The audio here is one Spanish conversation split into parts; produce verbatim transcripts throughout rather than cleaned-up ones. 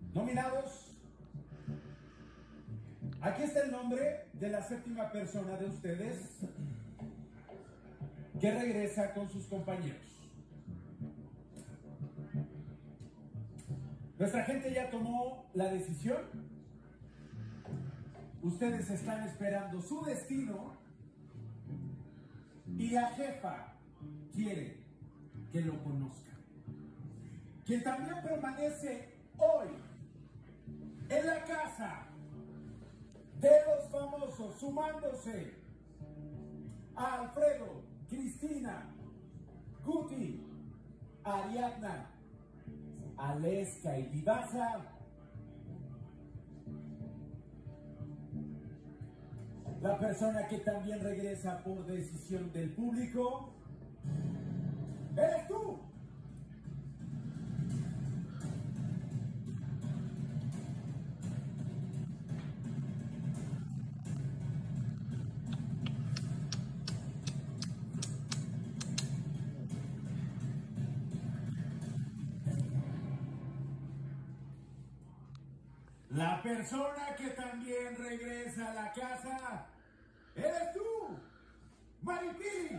Nominados. Aquí está el nombre de la séptima persona de ustedes que regresa con sus compañeros. Nuestra gente ya tomó la decisión. Ustedes están esperando su destino y la jefa quiere que lo conozcan. Quien también permanece hoy en la casa de los famosos, sumándose a Alfredo, Cristina, Guti, Ariadna, Aleska y Vivaza, la persona que también regresa por decisión del público, ¡eres tú! La persona que también regresa a la casa, ¡eres tú, Maripili!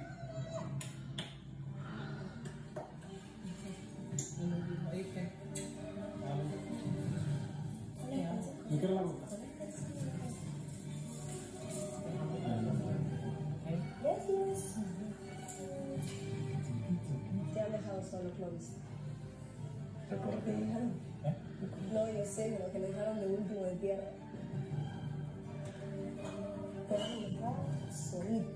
¿Me quiero la boca? Te han dejado solo, Clovis. ¿Recuerdo que dijeron? ¿Eh? No, yo sé, pero que lo dejaron de último de tierra. Te han dejado solito.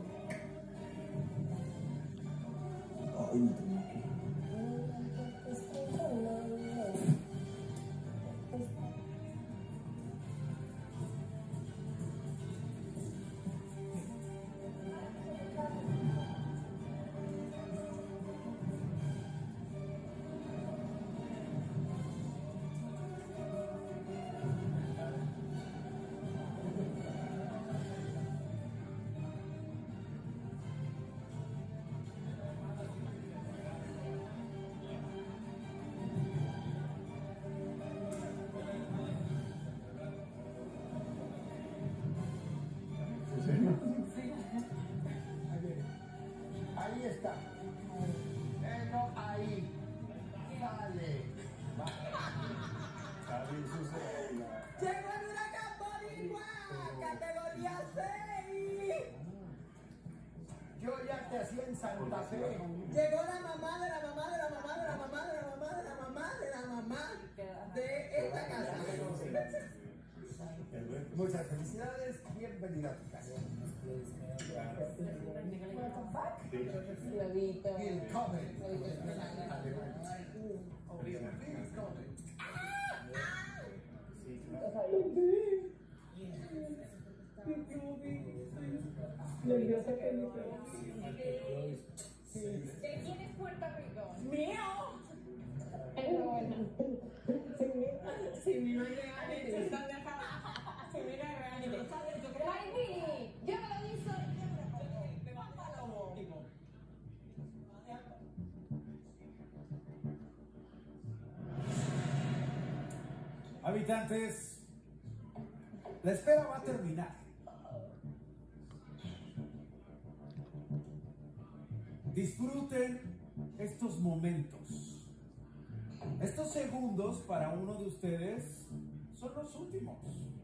Ay, me tengo que ir. Ahí está. Eh, no, ahí. Vale. Llegó el huracán Boricua, categoría seis. Yo ya te hacía en Santa Fe. Llegó la mamá de la mamá de la mamá de la mamá de la mamá de la mamá de la mamá de esta casa. Muchas felicidades, bienvenida a tu casa. Clavito. Willkommen. Nerviosa que me ¿De quién es Puerto Rico? ¡Mío! Si mi no es real, están dejados. Si mi no es real, Maripili, yo me lo hizo. Habitantes, la espera va a terminar. Disfruten estos momentos. Estos segundos para uno de ustedes son los últimos.